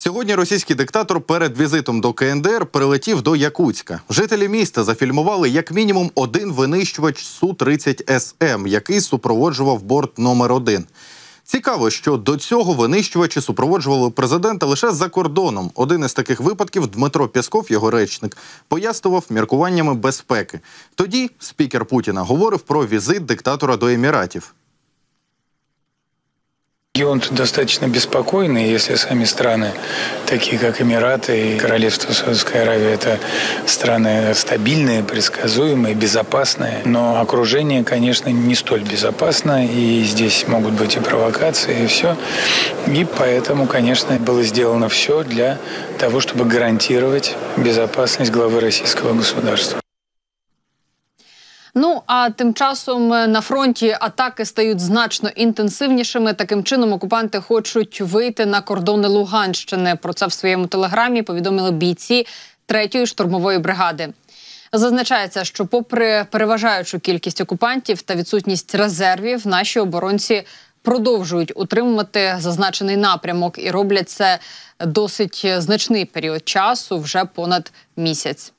Сьогодні російський диктатор перед візитом до КНДР прилетів до Якутська. Жителі міста зафільмували як мінімум один винищувач Су-30СМ, який супроводжував борт номер 1. Цікаво, що до цього винищувачі супроводжували президента лише за кордоном. Один із таких випадків Дмитро Пєсков, його речник, пояснював міркуваннями безпеки. Тоді спікер Путіна говорив про візит диктатора до Еміратів. Регион достаточно беспокойный, если сами страны, такие как Эмираты и Королевство Саудовской Аравии, это страны стабильные, предсказуемые, безопасные. Но окружение, конечно, не столь безопасно, и здесь могут быть и провокации, и все. И поэтому, конечно, было сделано все для того, чтобы гарантировать безопасность главы российского государства. Ну, а тим часом на фронті атаки стають значно інтенсивнішими. Таким чином окупанти хочуть вийти на кордони Луганщини. Про це в своєму телеграмі повідомили бійці 3-ї штурмової бригади. Зазначається, що попри переважаючу кількість окупантів та відсутність резервів, наші оборонці продовжують утримувати зазначений напрямок і роблять це досить значний період часу, вже понад місяць.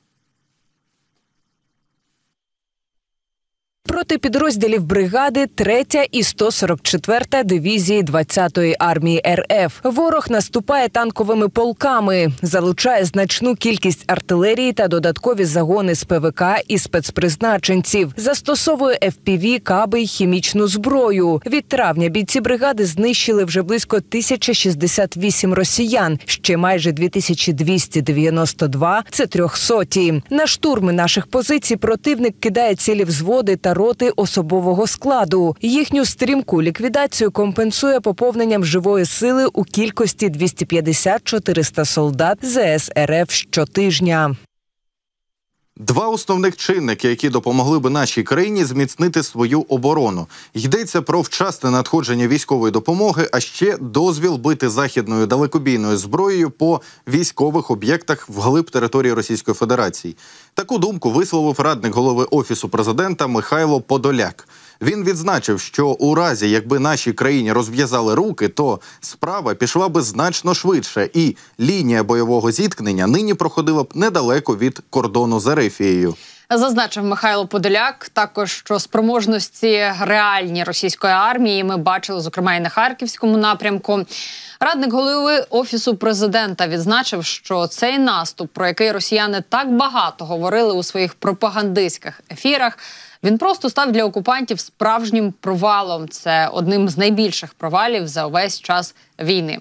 Проти підрозділів бригади 3-я і 144-та дивізії 20-ї армії РФ. Ворог наступає танковими полками, залучає значну кількість артилерії та додаткові загони з ПВК і спецпризначенців. Застосовує FPV, каби й хімічну зброю. Від травня бійці бригади знищили вже близько 1068 росіян, ще майже 2292 – це 300-ті. На штурми наших позицій противник кидає цілі взводи та роти особового складу. Їхню стрімку ліквідацію компенсує поповненням живої сили у кількості 250-400 солдат ЗС РФ щотижня. Два основних чинники, які допомогли би нашій країні зміцнити свою оборону. Йдеться про вчасне надходження військової допомоги, а ще дозвіл бити західною далекобійною зброєю по військових об'єктах вглиб території Російської Федерації. Таку думку висловив радник голови Офісу президента Михайло Подоляк. Він відзначив, що у разі, якби нашій країні розв'язали руки, то справа пішла би значно швидше, і лінія бойового зіткнення нині проходила б недалеко від кордону з Ерефією. Зазначив Михайло Подоляк також, що спроможності реальні російської армії ми бачили, зокрема, і на Харківському напрямку. Радник голови Офісу президента відзначив, що цей наступ, про який росіяни так багато говорили у своїх пропагандистських ефірах, він просто став для окупантів справжнім провалом. Це одним з найбільших провалів за увесь час війни.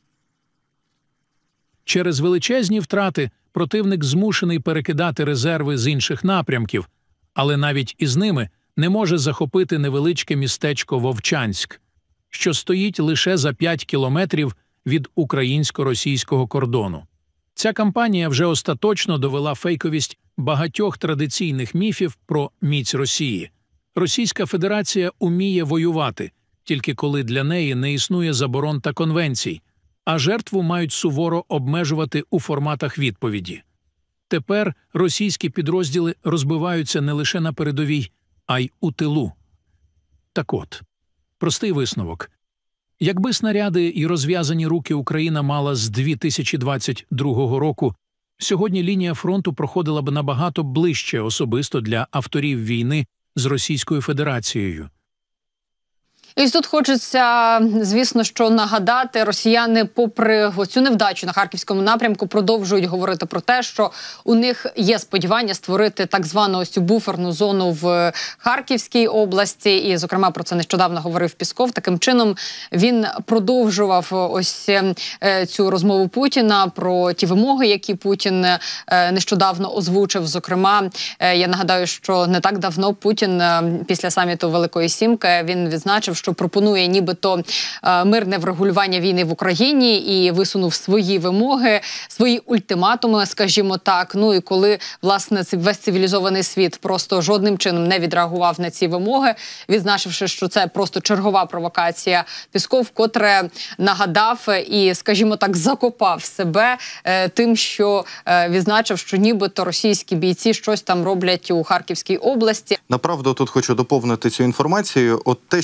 Через величезні втрати противник змушений перекидати резерви з інших напрямків, але навіть із ними не може захопити невеличке містечко Вовчанськ, що стоїть лише за 5 кілометрів від українсько-російського кордону. Ця кампанія вже остаточно довела фейковість багатьох традиційних міфів про міць Росії. Російська Федерація уміє воювати, тільки коли для неї не існує заборон та конвенцій, а жертву мають суворо обмежувати у форматах відповіді. Тепер російські підрозділи розбиваються не лише на передовій, а й у тилу. Так от, простий висновок. Якби снаряди і розв'язані руки Україна мала з 2022 року, сьогодні лінія фронту проходила б набагато ближче особисто для авторів війни з Російською Федерацією. І тут хочеться, звісно, що нагадати, росіяни, попри цю невдачу на Харківському напрямку, продовжують говорити про те, що у них є сподівання створити так звану ось цю буферну зону в Харківській області. І, зокрема, про це нещодавно говорив Пєсков. Таким чином, він продовжував ось цю розмову Путіна про ті вимоги, які Путін нещодавно озвучив. Зокрема, я нагадаю, що не так давно Путін після саміту Великої Сімки, він відзначив, що пропонує нібито мирне врегулювання війни в Україні і висунув свої вимоги, свої ультиматуми, скажімо так. Ну і коли, власне, весь цивілізований світ просто жодним чином не відреагував на ці вимоги, відзначивши, що це просто чергова провокація, Пєсков вкотре нагадав і, скажімо так, закопав себе тим, що відзначив, що нібито російські бійці щось там роблять у Харківській області. Направду, тут хочу доповнити цю інформацію. От те, що говорить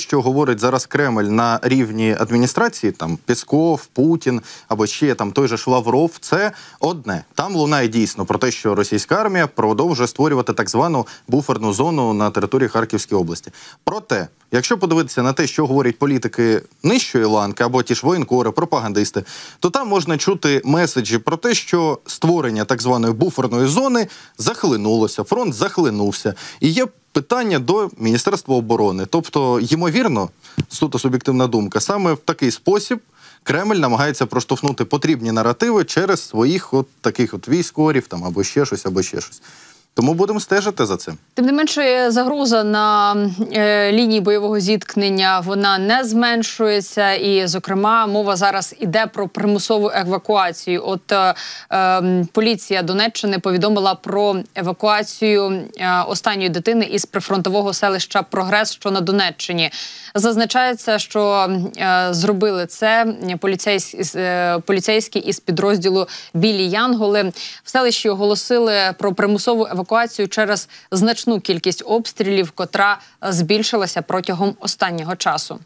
говорить зараз Кремль на рівні адміністрації, там Пєсков, Путін або ще там той же ж Лавров, це одне. Там лунає дійсно про те, що російська армія продовжує створювати так звану буферну зону на території Харківської області. Проте, якщо подивитися на те, що говорять політики нижчої ланки або ті ж воєнкори, пропагандисти, то там можна чути меседжі про те, що створення так званої буферної зони захлинулося, фронт захлинувся. І є питання до Міністерства оборони. Тобто, ймовірно, суто суб'єктивна думка, саме в такий спосіб Кремль намагається проштовхнути потрібні наративи через своїх таких військових там або ще щось, або ще щось. Тому будемо стежити за цим. Тим не менше, загроза на лінії бойового зіткнення, вона не зменшується. І, зокрема, мова зараз іде про примусову евакуацію. От поліція Донеччини повідомила про евакуацію останньої дитини із прифронтового селища Прогрес, що на Донеччині. Зазначається, що зробили це поліцейські із підрозділу «Білі Янголи». В селищі оголосили про примусову евакуацію через значну кількість обстрілів, котра збільшилася протягом останнього часу.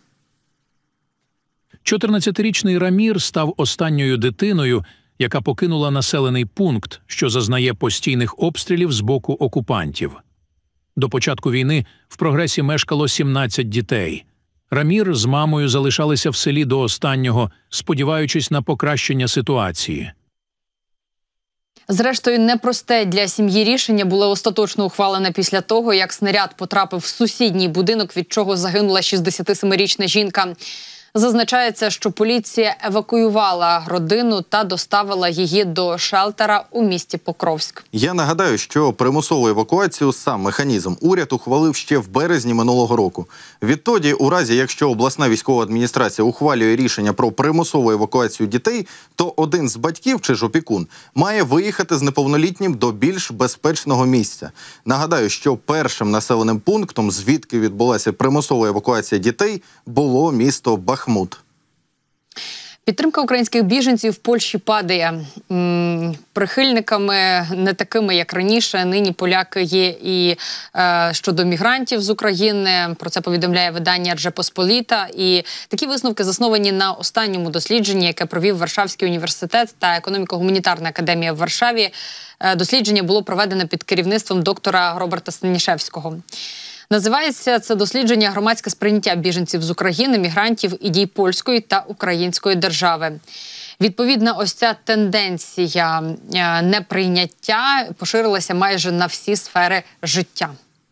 14-річний Рамір став останньою дитиною, яка покинула населений пункт, що зазнає постійних обстрілів з боку окупантів. До початку війни в Прогресі мешкало 17 дітей. Рамір з мамою залишалися в селі до останнього, сподіваючись на покращення ситуації. Зрештою, непросте для сім'ї рішення було остаточно ухвалене після того, як снаряд потрапив в сусідній будинок, від чого загинула 67-річна жінка. Зазначається, що поліція евакуювала родину та доставила її до шелтера у місті Покровськ. Я нагадаю, що примусову евакуацію сам механізм уряд ухвалив ще в березні минулого року. Відтоді, у разі, якщо обласна військова адміністрація ухвалює рішення про примусову евакуацію дітей, то один з батьків чи ж опікун має виїхати з неповнолітнім до більш безпечного місця. Нагадаю, що першим населеним пунктом, звідки відбулася примусова евакуація дітей, було місто Бахмут. Підтримка українських біженців в Польщі падає. Прихильниками не такими, як раніше, нині поляки є і щодо мігрантів з України. Про це повідомляє видання «Ржепосполіта». І такі висновки засновані на останньому дослідженні, яке провів Варшавський університет та економіко-гуманітарна академія в Варшаві. Дослідження було проведено під керівництвом доктора Роберта Станішевського. Називається це дослідження «Громадське сприйняття біженців з України, мігрантів і дій польської та української держави». Відповідно, ось ця тенденція неприйняття поширилася майже на всі сфери життя.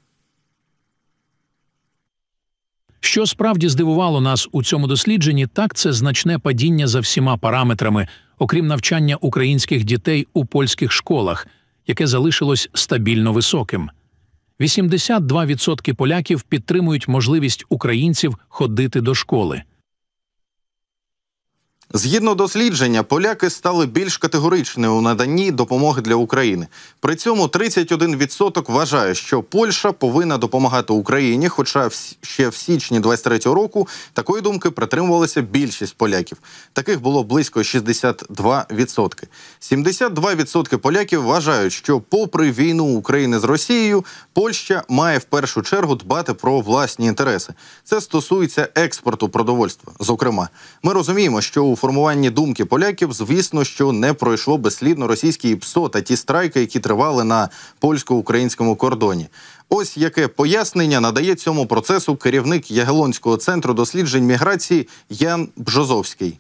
Що справді здивувало нас у цьому дослідженні, так це значне падіння за всіма параметрами, окрім навчання українських дітей у польських школах, яке залишилось стабільно високим. 82% поляків підтримують можливість українців ходити до школи. Згідно дослідження, поляки стали більш категоричними у наданні допомоги для України. При цьому 31% вважає, що Польща повинна допомагати Україні, хоча ще в січні 23-го року такої думки притримувалася більшість поляків. Таких було близько 62%. 72% поляків вважають, що попри війну України з Росією, Польща має в першу чергу дбати про власні інтереси. Це стосується експорту продовольства. Зокрема, ми розуміємо, що у формуванні думки поляків, звісно, що не пройшло безслідно російські ПСО та ті страйки, які тривали на польсько-українському кордоні. Ось яке пояснення надає цьому процесу керівник Ягелонського центру досліджень міграції Ян Бжозовський.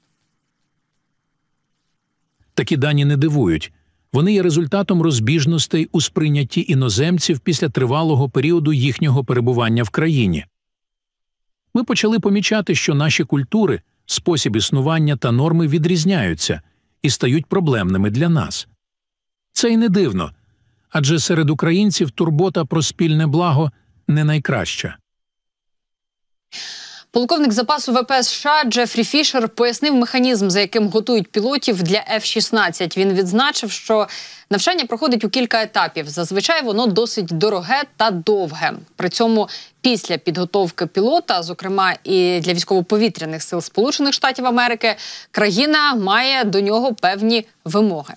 Такі дані не дивують. Вони є результатом розбіжностей у сприйнятті іноземців після тривалого періоду їхнього перебування в країні. Ми почали помічати, що наші культури, спосіб існування та норми відрізняються і стають проблемними для нас. Це й не дивно, адже серед українців турбота про спільне благо не найкраща. Полковник запасу ВПС США Джефрі Фішер пояснив механізм, за яким готують пілотів для F-16. Він відзначив, що навчання проходить у кілька етапів. Зазвичай воно досить дороге та довге. При цьому після підготовки пілота, зокрема і для військово-повітряних сил Сполучених Штатів Америки, країна має до нього певні вимоги.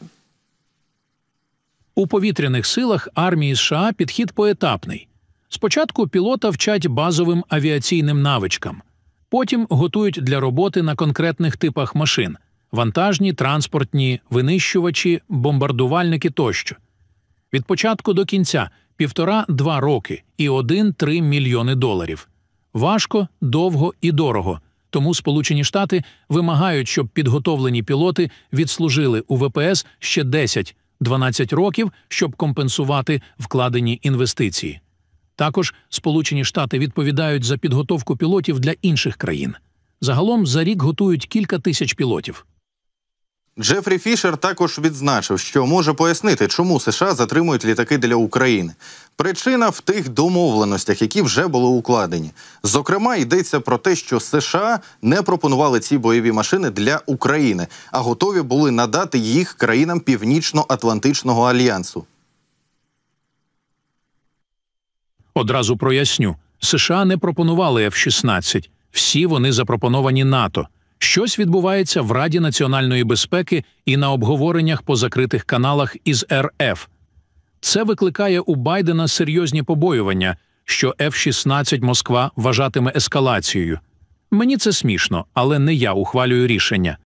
У повітряних силах армії США підхід поетапний. Спочатку пілота вчать базовим авіаційним навичкам. Потім готують для роботи на конкретних типах машин – вантажні, транспортні, винищувачі, бомбардувальники тощо. Від початку до кінця – 1,5–2 роки і 1–3 мільйони доларів. Важко, довго і дорого. Тому Сполучені Штати вимагають, щоб підготовлені пілоти відслужили у ВПС ще 10–12 років, щоб компенсувати вкладені інвестиції. Також Сполучені Штати відповідають за підготовку пілотів для інших країн. Загалом за рік готують кілька тисяч пілотів. Джефрі Фішер також відзначив, що може пояснити, чому США затримують літаки для України. Причина в тих домовленостях, які вже були укладені. Зокрема, йдеться про те, що США не пропонували ці бойові машини для України, а готові були надати їх країнам Північно-Атлантичного альянсу. Одразу проясню. США не пропонували F-16. Всі вони запропоновані НАТО. Щось відбувається в Раді національної безпеки і на обговореннях по закритих каналах із РФ. Це викликає у Байдена серйозні побоювання, що F-16 Москва вважатиме ескалацією. Мені це смішно, але не я ухвалюю рішення.